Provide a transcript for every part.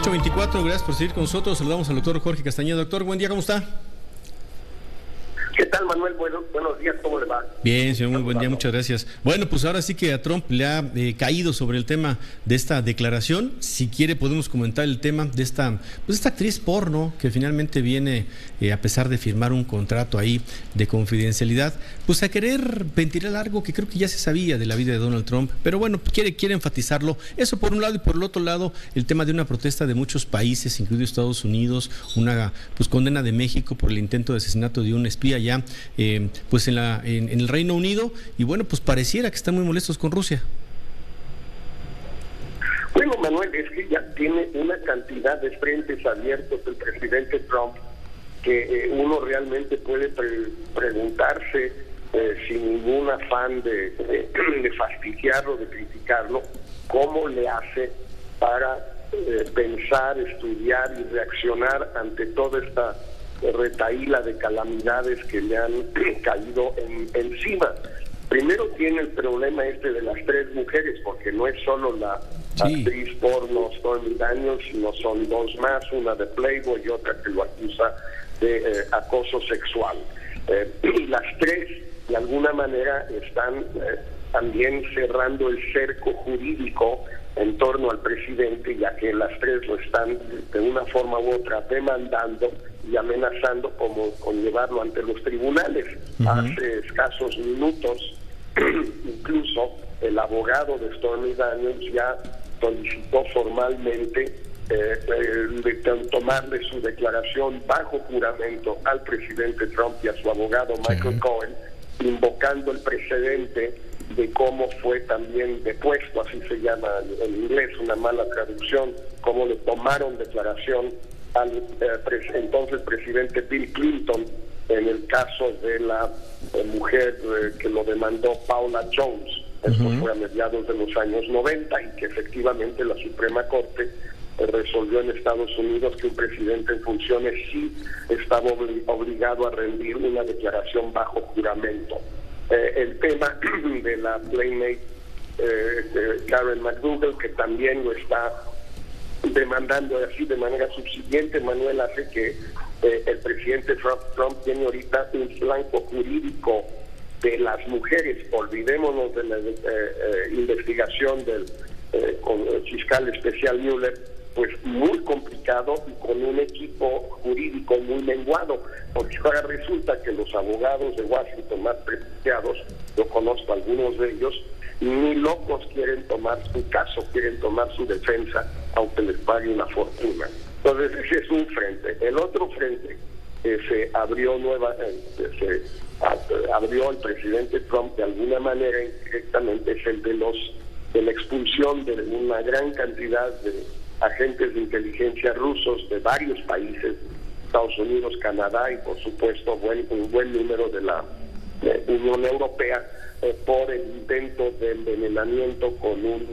8:24, gracias por seguir con nosotros. Saludamos al doctor Jorge Castañeda. Doctor, buen día, ¿cómo está? ¿Qué tal, Manuel? Buenos días, ¿cómo le va? Bien, señor, muy buen día, muchas gracias. Bueno, pues ahora sí que a Trump le ha caído sobre el tema de esta declaración. Si quiere podemos comentar el tema de esta actriz porno que finalmente viene, a pesar de firmar un contrato ahí de confidencialidad, pues a querer ventilar algo que creo que ya se sabía de la vida de Donald Trump, pero bueno, quiere enfatizarlo. Eso por un lado, y por el otro lado, el tema de una protesta de muchos países, incluido Estados Unidos, una condena de México por el intento de asesinato de un espía ya pues en el Reino Unido, y bueno, pues pareciera que están muy molestos con Rusia. Bueno, Manuel, es que ya tiene una cantidad de frentes abiertos el presidente Trump que uno realmente puede preguntarse sin ningún afán de fastidiarlo, de criticarlo, cómo le hace para pensar, estudiar y reaccionar ante toda esta retahíla de calamidades que le han caído encima. Primero tiene el problema de las tres mujeres, porque no es solo la actriz porno Stormy Daniels, sino son dos más, una de Playboy y otra que lo acusa de acoso sexual. Y las tres, de alguna manera, están también cerrando el cerco jurídico en torno al presidente, ya que las tres lo están de una forma u otra demandando y amenazando con llevarlo ante los tribunales. Hace escasos minutos, incluso el abogado de Stormy Daniels ya solicitó formalmente tomarle su declaración bajo juramento al presidente Trump y a su abogado Michael Cohen, invocando el precedente de cómo fue también depuesto, así se llama en inglés, una mala traducción, cómo le tomaron declaración al entonces presidente Bill Clinton en el caso de la mujer que lo demandó, Paula Jones. Esto fue a mediados de los años 90 y que efectivamente la Suprema Corte resolvió en Estados Unidos que un presidente en funciones sí estaba obligado a rendir una declaración bajo juramento. El tema de la Playmate Karen McDougal, que también lo está demandando así de manera subsiguiente, Manuel, hace que el presidente Trump tiene ahorita un flanco jurídico de las mujeres. Olvidémonos de la investigación del fiscal especial Mueller, pues muy complicado y con un equipo jurídico muy menguado, porque ahora resulta que los abogados de Washington más prestigiados, yo conozco a algunos de ellos, ni locos quieren tomar su caso, quieren tomar su defensa, aunque les pague una fortuna. Entonces ese es un frente. El otro frente que se abrió abrió el presidente Trump de alguna manera indirectamente es el de la expulsión de una gran cantidad de agentes de inteligencia rusos de varios países, Estados Unidos, Canadá y por supuesto un buen número de la Unión Europea, por el intento de envenenamiento con un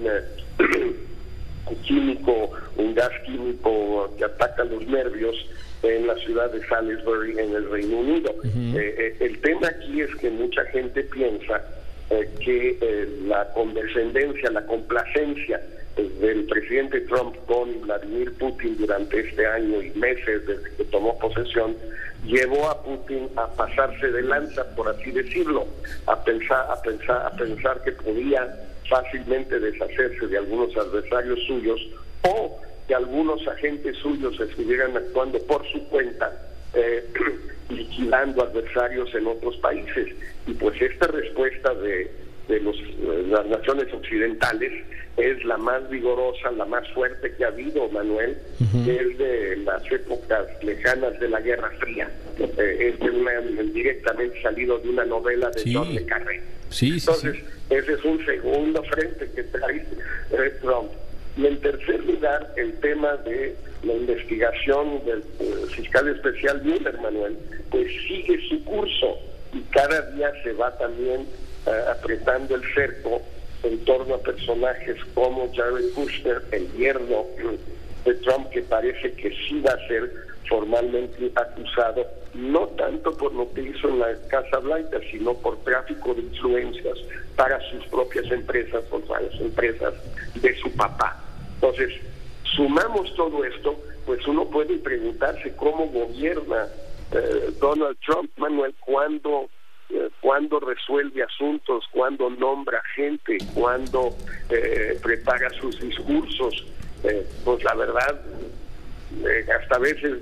gas químico que ataca los nervios en la ciudad de Salisbury, en el Reino Unido. El tema aquí es que mucha gente piensa que la condescendencia, la complacencia del presidente Trump con Vladimir Putin durante este año y meses desde que tomó posesión llevó a Putin a pasarse de lanza, por así decirlo, a pensar que podía fácilmente deshacerse de algunos adversarios suyos, o que algunos agentes suyos estuvieran actuando por su cuenta, liquidando adversarios en otros países. Y pues esta respuesta de las naciones occidentales es la más vigorosa, la más fuerte que ha habido, Manuel, desde las épocas lejanas de la Guerra Fría. Es directamente salido de una novela de John le Carré. Entonces, ese es un segundo frente que trae Trump. Y en tercer lugar, el tema de la investigación del fiscal especial Mueller, Manuel, pues sigue su curso y cada día se va también apretando el cerco en torno a personajes como Jared Kushner, el yerno de Trump, que parece que sí va a ser formalmente acusado, no tanto por lo que hizo en la Casa Blanca, sino por tráfico de influencias para sus propias empresas, o para las empresas de su papá. Entonces, sumamos todo esto, pues uno puede preguntarse cómo gobierna Donald Trump, Manuel, cuando resuelve asuntos, cuando nombra gente, cuando prepara sus discursos. Pues la verdad, hasta a veces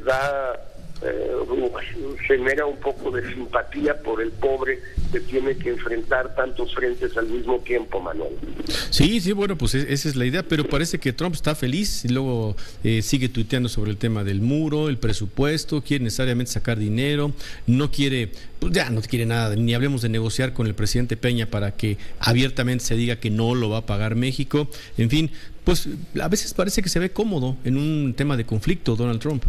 genera un poco de simpatía por el pobre que tiene que enfrentar tantos frentes al mismo tiempo, Manuel. Sí, bueno, pues esa es la idea, pero parece que Trump está feliz y luego sigue tuiteando sobre el tema del muro, el presupuesto, quiere necesariamente sacar dinero, no quiere, pues ya no quiere nada, ni hablemos de negociar con el presidente Peña para que abiertamente se diga que no lo va a pagar México, en fin, pues a veces parece que se ve cómodo en un tema de conflicto Donald Trump.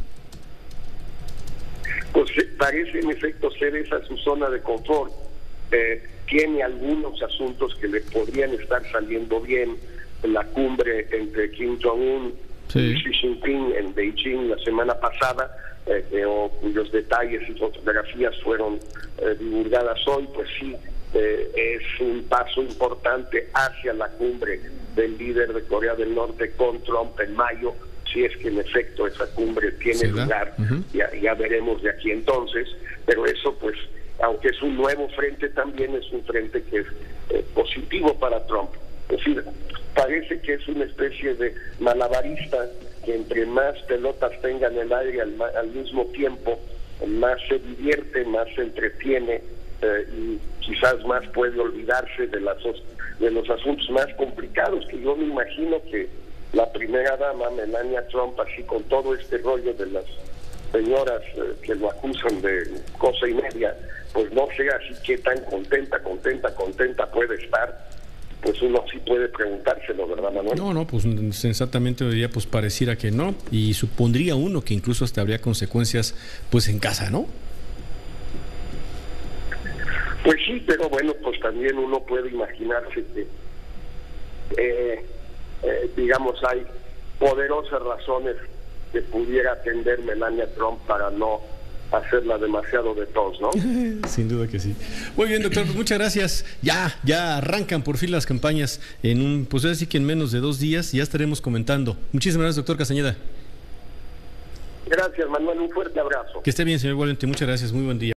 Pues parece en efecto ser esa su zona de confort. Tiene algunos asuntos que le podrían estar saliendo bien. La cumbre entre Kim Jong-un y Xi Jinping en Beijing la semana pasada, cuyos detalles y fotografías fueron divulgadas hoy, pues sí, es un paso importante hacia la cumbre del líder de Corea del Norte con Trump en mayo. Si es que en efecto esa cumbre tiene lugar, ya veremos de aquí entonces, pero eso pues, aunque es un nuevo frente, también es un frente que es positivo para Trump. Es decir, parece que es una especie de malabarista que entre más pelotas tenga en el aire al mismo tiempo, más se divierte, más se entretiene y quizás más puede olvidarse de los asuntos más complicados, que yo me imagino que la primera dama, Melania Trump, así con todo este rollo de las señoras que lo acusan de cosa y media, pues no sé así que tan contenta puede estar. Pues uno sí puede preguntárselo, ¿verdad, Manuel? No, pues sensatamente diría, pues pareciera que no, y supondría uno que incluso hasta habría consecuencias pues en casa, ¿no? Pues sí, pero bueno, pues también uno puede imaginarse que digamos, hay poderosas razones que pudiera atender Melania Trump para no hacerla demasiado de tos, ¿no? Sin duda que sí. Muy bien, doctor, pues muchas gracias. Ya arrancan por fin las campañas pues así que en menos de 2 días ya estaremos comentando. Muchísimas gracias, doctor Castañeda. Gracias, Manuel, un fuerte abrazo. Que esté bien, señor Walente, muchas gracias, muy buen día.